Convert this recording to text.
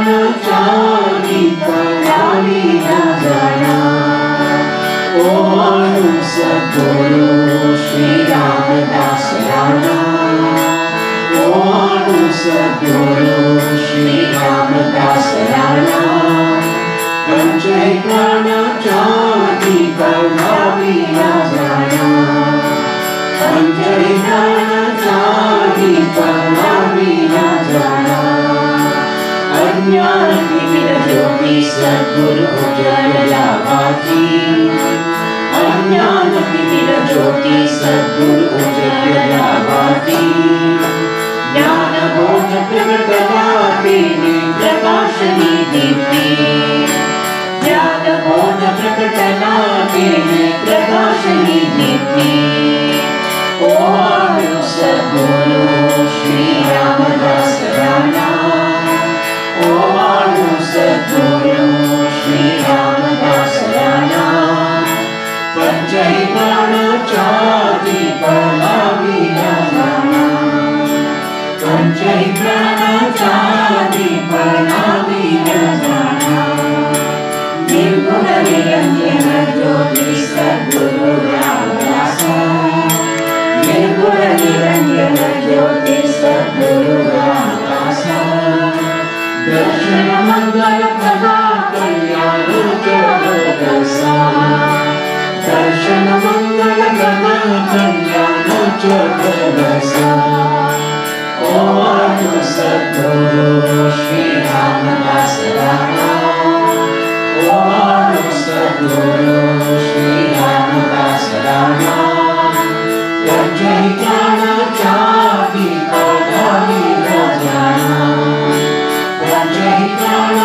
प्राण त्यागी परावी न जाना। ओम सद्गुरु श्री रामदास राणा। ओम सद्गुरु श्री रामदास राणा। पंचे प्राण त्यागी परावी न जाना। पंचे प्राण त्यागी परावी न जाना। अज्ञान की ज्योति सद्गुरु उजाला भाती। अज्ञान की ज्योति सद्गुरु उजाला भाती। ज्ञान बोध प्रगटता तेरी प्रकाशनी दीप्ति। ज्ञान बोध प्रकटना तेरी प्रकाशनी दीप्ति। ओम सद्गुरु श्री रामदास राणा। ओम सद्गुरु श्री रामदास राणा। पंचै प्राण त्यागी परावी न जाना। पंचै प्राण त्यागी परावी न जाना। निर्गुण निरंजन ज्योति सद्गुरु रामदास। निर्गुण निरंजन ज्योति सद्गुरु रामदास। दर्शन मंगल प्रदा कल्याण जगदसा। दर्शन मंगल प्रदा कल्याण जगदसा। ओम सद्गुरु श्री रामदास राणा। ओम सद्गुरु श्री रामदास राणा। पंचै प्राण त्यागी परावी न जाना। पंचै प्राण